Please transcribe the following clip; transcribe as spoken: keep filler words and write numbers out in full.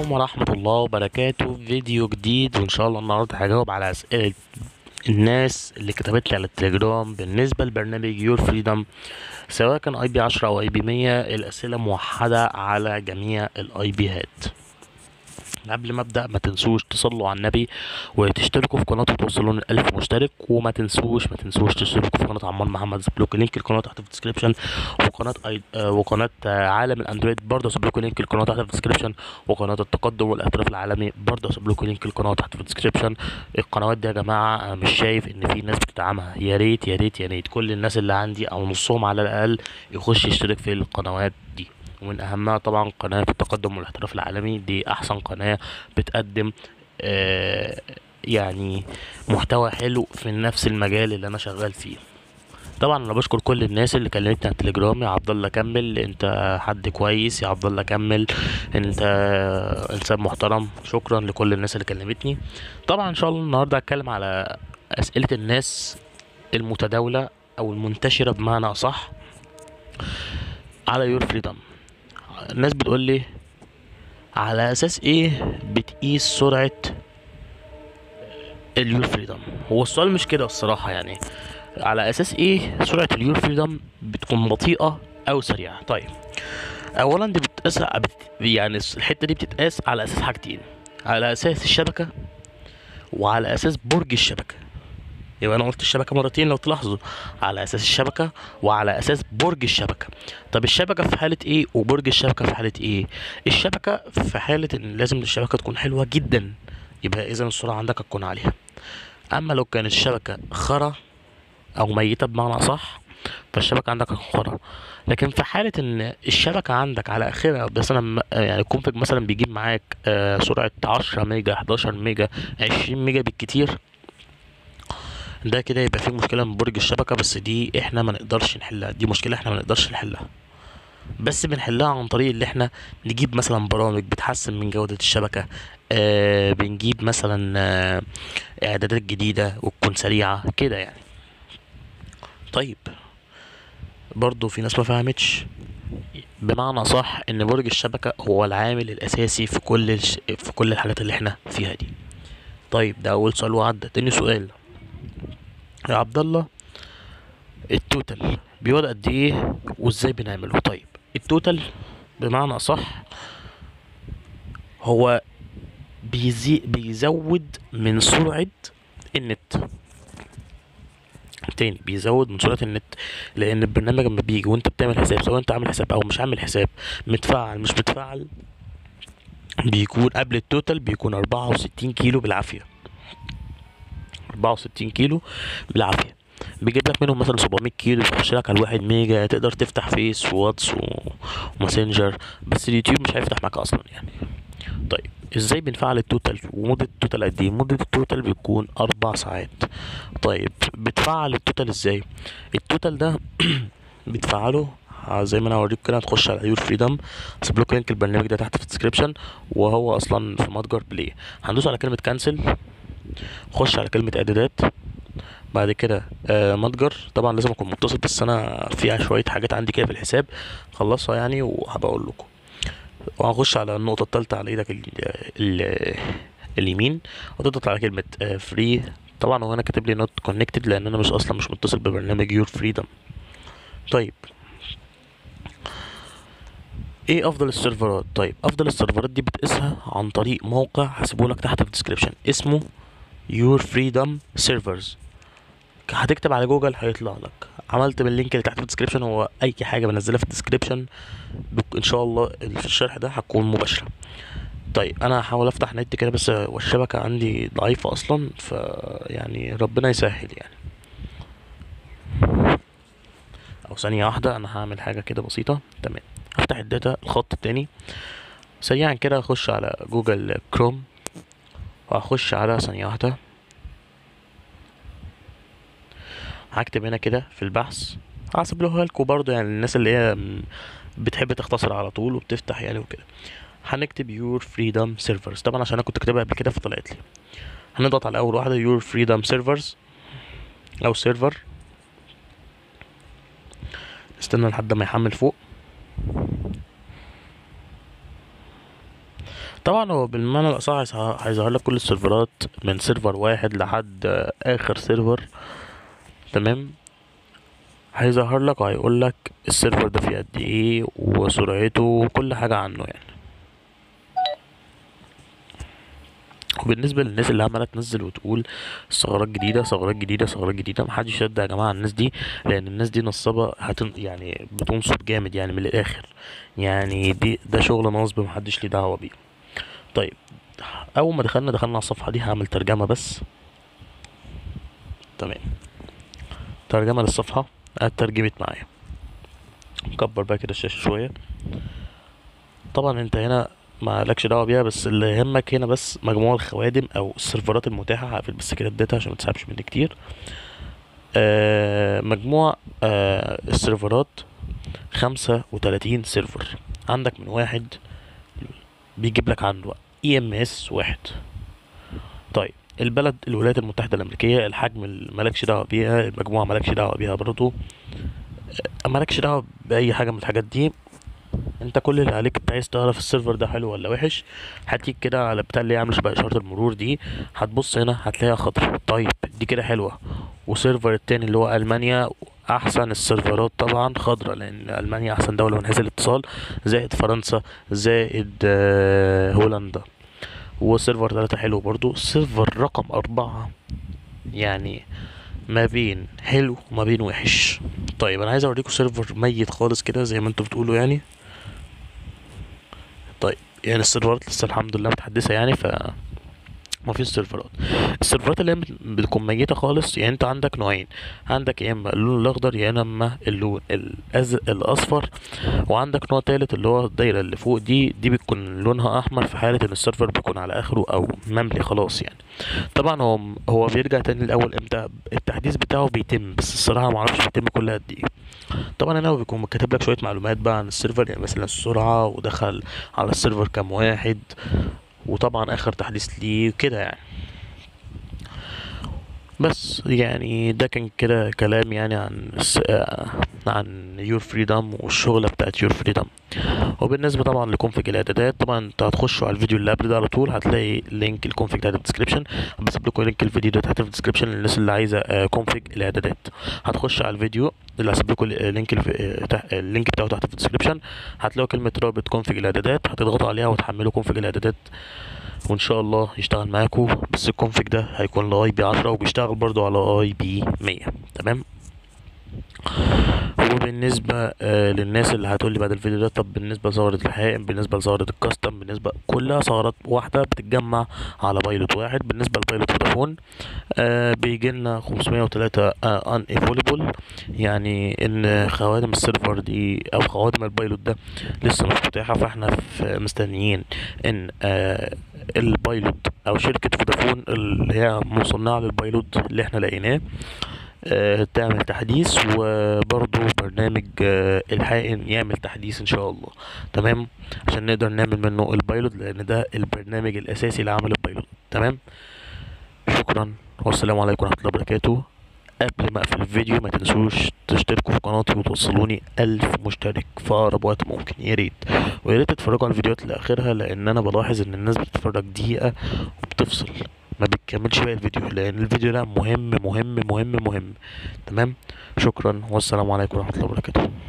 عليكم ورحمة الله وبركاته. فيديو جديد، وإن شاء الله النهاردة هجاوب على أسئلة الناس اللي كتبت لي على التليجرام بالنسبة لبرنامج يور فريدم، سواء كان اي بي عشرة او اي بي مية. الأسئلة موحدة على جميع الاي بيهات. قبل ما ابدا ما تنسوش تصلوا على النبي وتشتركوا في قناه وتوصلوا ل ألف مشترك، وما تنسوش ما تنسوش تشتركوا في قناه عمار محمد زبلوك. لينك القناه تحت في الديسكربشن، وقناه أي... آه وقناه آه عالم الاندرويد برضه زبلوك. لينك القناه تحت في الديسكربشن، وقناه التقدم والاحتراف العالمي برضه زبلوك. لينك القناه تحت في الديسكربشن. القنوات دي يا جماعه انا مش شايف ان في ناس بتدعمها. يا ريت يا ريت يا ريت كل الناس اللي عندي او نصهم على الاقل يخش يشترك في القنوات دي. ومن اهمها طبعا قناه التقدم والاحتراف العالمي، دي احسن قناه بتقدم آه يعني محتوى حلو في نفس المجال اللي انا شغال فيه. طبعا انا بشكر كل الناس اللي كلمتني على التليجرام. يا عبد الله كمل، انت حد كويس. يا عبد الله كمل، انت انسان محترم. شكرا لكل الناس اللي كلمتني. طبعا ان شاء الله النهارده هتكلم على اسئله الناس المتداوله او المنتشره بمعنى اصح على يور فريدم. الناس بتقول لي على اساس ايه بتقيس سرعه اليور فريدم. هو السؤال مش كده الصراحه، يعني على اساس ايه سرعه اليور فريدم بتكون بطيئه او سريعه؟ طيب، اولا دي بتقاس بت... يعني الحته دي بتتقاس على اساس حاجتين: على اساس الشبكه وعلى اساس برج الشبكه. يبقى انا قلت الشبكه مرتين لو تلاحظوا، على اساس الشبكه وعلى اساس برج الشبكه. طب الشبكه في حاله ايه وبرج الشبكه في حاله ايه؟ الشبكه في حاله ان لازم الشبكه تكون حلوه جدا، يبقى اذا السرعه عندك هتكون عاليه. اما لو كانت الشبكه خرا او ميته بمعنى صح، فالشبكه عندك هتكون خرا. لكن في حاله ان الشبكه عندك على اخرها مثلا، يعني الكونفج مثلا بيجيب معاك آه، سرعه عشرة ميجا، حداشر ميجا، عشرين ميجا بالكتير، ده كده يبقى فيه مشكله من برج الشبكه. بس دي احنا ما نقدرش نحلها، دي مشكله احنا ما نقدرش نحلها، بس بنحلها عن طريق اللي احنا نجيب مثلا برامج بتحسن من جوده الشبكه. آه بنجيب مثلا آه اعدادات جديده وتكون سريعه كده يعني. طيب، برضو في ناس ما فهمتش بمعنى صح ان برج الشبكه هو العامل الاساسي في كل الش... في كل الحاجات اللي احنا فيها دي. طيب، ده اول سؤال وعدى. تاني سؤال يا عبد الله: التوتال بيقعد قد ايه وازاي بنعمله؟ طيب، التوتال بمعنى اصح هو بيزي بيزود من سرعة النت. تاني، بيزود من سرعة النت، لان البرنامج لما بيجي وانت بتعمل حساب، سواء انت عامل حساب او مش عامل حساب، متفعل مش متفعل، بيكون قبل التوتال بيكون اربعة وستين كيلو بالعافية. اربعة وستين كيلو بالعافية. بيجيب لك منهم مثلا سبعمية كيلو، بيخش لك على الواحد ميجا، تقدر تفتح فيس وواتس وماسنجر، بس اليوتيوب مش هيفتح معاك اصلا يعني. طيب، ازاي بنفعل التوتال ومدة التوتال قد ايه؟ مدة التوتال بيكون اربع ساعات. طيب، بتفعل التوتال ازاي؟ التوتال ده بتفعله زي ما انا هوريك كده. هتخش على يور فريدم، هسيب لكم لينك البرنامج ده تحت في الديسكربشن، وهو اصلا في متجر بلاي. هندوس على كلمة كانسل، خش على كلمة اعدادات، بعد كده آه متجر. طبعا لازم اكون متصل، بس انا فيها شوية حاجات عندي كده في الحساب خلصها يعني وهبقى اقول لكم. وهنخش على النقطة التالتة على ايدك ال ال اليمين، وتضغط على كلمة فري. طبعا هو انا كاتب لي نوت كونكتد لان انا مش اصلا مش متصل ببرنامج يور فريدم. طيب، ايه افضل السيرفرات؟ طيب، افضل السيرفرات دي بتقيسها عن طريق موقع هسيبهولك تحت في الديسكربشن اسمه يور فريدم سيرفرز. هتكتب على جوجل هيطلع لك. عملت من اللينك اللي تحت في الديسكربشن، هو اي حاجه بنزلها في الديسكربشن ان شاء الله في الشرح ده هتكون مباشره. طيب، انا هحاول افتح نت كده بس والشبكه عندي ضعيفه اصلا، ف يعني ربنا يسهل يعني. او ثانيه واحده، انا هعمل حاجه كده بسيطه. تمام، هفتح الداتا الخط التاني سريعا كده. اخش على جوجل كروم، وهخش على ثانيه واحده، هكتب هنا كده في البحث. هسيب له لكم برضه يعني الناس اللي هي بتحب تختصر على طول وبتفتح يعني وكده. هنكتب يور فريدم سيرفرز، طبعا عشان انا كنت كاتبها قبل كده فطلعت لي. هنضغط على اول واحده يور فريدم سيرفرز او سيرفر. استنى لحد ما يحمل فوق. طبعا هو بالمعنى الاصح هيظهر هيظهر لك كل السيرفرات من سيرفر واحد لحد آه، اخر سيرفر. تمام. هيظهر لك وهيقول لك السيرفر ده فيه قد ايه وسرعته وكل حاجه عنه يعني. وبالنسبه للناس اللي عماله تنزل وتقول ثغرات جديده ثغرات جديده ثغرات جديده، محدش يصدق يا جماعه الناس دي، لان الناس دي نصابه هتن يعني بتنصب جامد يعني من الاخر. يعني دي ده شغل نصب محدش ليه دعوه بيه. طيب، اول ما دخلنا دخلنا على الصفحه دي هعمل ترجمه بس. تمام. ترجمه للصفحه اترجمت معايا. نكبر بقى كده الشاشه شويه. طبعا انت هنا ما لكش دعوه بيها، بس اللي يهمك هنا بس مجموع الخوادم او السيرفرات المتاحه. هقفل بس كده الداتا عشان ما تسحبش مني كتير. آه مجموع آه السيرفرات خمسة وتلاتين سيرفر. عندك من واحد بيجيب لك عنده اي ام اس واحد. طيب، البلد الولايات المتحدة الأمريكية. الحجم اللي مالكش دعوة بيها، المجموعة مالكش دعوة بيها برضو، مالكش دعوة بأي حاجة من الحاجات دي. انت كل اللي عليك، انت عايز تعرف السيرفر ده حلو ولا وحش، هتيجي كده على بتاع اللي يعمل شبه اشاره المرور دي، هتبص هنا هتلاقيها خضرا. طيب دي كده حلوه. وسيرفر التاني اللي هو المانيا، احسن السيرفرات طبعا خضرا، لان المانيا احسن دوله من حيث الاتصال، زائد فرنسا، زائد آه، هولندا. وسيرفر تلاتة حلو برضو. سيرفر رقم أربعة يعني ما بين حلو وما بين وحش. طيب انا عايز اوريكم سيرفر ميت خالص كده زي ما انتوا بتقولوا يعني. طيب، يعني السيرفرات لسه الحمد لله متحدثة يعني، ف ما فيش سيرفرات. السيرفرات اللي هي بت- بتكون ميتة خالص، يعني انت عندك نوعين. عندك يا اما اللون الاخضر يا اما اللون الأز... الاصفر. وعندك نوع تالت اللي هو الدايرة اللي فوق دي دي بتكون لونها احمر في حالة ان السيرفر بيكون على اخره او مملي خلاص يعني. طبعا هو هو بيرجع تاني الاول امتى التحديث بتاعه بيتم، بس الصراحة معرفش بيتم كل قد ايه. طبعا هنا هو بيكون كاتب لك شويه معلومات بقى عن السيرفر، يعني مثلا السرعه ودخل على السيرفر كام واحد، وطبعا اخر تحديث ليه كده يعني. بس يعني ده كان كده كلام يعني عن الس... آه، عن يور فريدم والشغله بتاعت يور فريدم. وبالنسبه طبعا لكونفج الاعدادات، طبعا انت هتخشوا على الفيديو اللي قبل ده على طول، هتلاقي لينك الكونفج تحت في الديسكربشن. بسيب لكم لينك الفيديو ده تحت في الديسكربشن للناس اللي عايزه كونفج الاعدادات. هتخش على الفيديو اللي هسيب لكم لينك الف... آه، تح... اللينك بتاعه تحت في الديسكربشن. هتلاقوا كلمه رابط كونفج الاعدادات، هتضغطوا عليها وتحملوا كونفج الاعدادات، وان شاء الله يشتغل معاكم. بس الكونفج ده هيكون لاي بي عشرة وبيشتغل برضو على اي بي مية. تمام. وبالنسبة آه للناس اللي هتقولي بعد الفيديو ده، طب بالنسبة لثغرة الحائم، بالنسبة لثغرة الكاستم، بالنسبة كلها ثغرات واحدة بتتجمع على بايلوت واحد. بالنسبة لبايلوت فودافون آه بيجيلنا خمسمية وتلاتة آه ان افوليبل، يعني ان خوادم السيرفر دي او خوادم البايلوت ده لسه مش متاحة. فاحنا في مستنيين ان آه البايلوت او شركة فودافون اللي هي مصنعة للبايلوت اللي احنا لقيناه آه، تعمل تحديث، وبرضو برنامج آه، الحائن يعمل تحديث ان شاء الله. تمام. عشان نقدر نعمل منه البايلوت، لان ده البرنامج الاساسي لعمل البايلوت. تمام. شكرا والسلام عليكم ورحمة الله وبركاته. قبل ما اقفل الفيديو ما تنسوش تشتركوا في قناتي وتوصلوني ألف مشترك في أقرب وقت ممكن، يا ريت. ويا ريت تتفرجوا على الفيديوهات لآخرها، لأن أنا بلاحظ إن الناس بتتفرج دقيقة وبتفصل، ما بتكملش باقي الفيديو، لأن الفيديو ده مهم مهم مهم مهم. تمام. شكرا والسلام عليكم ورحمة الله وبركاته.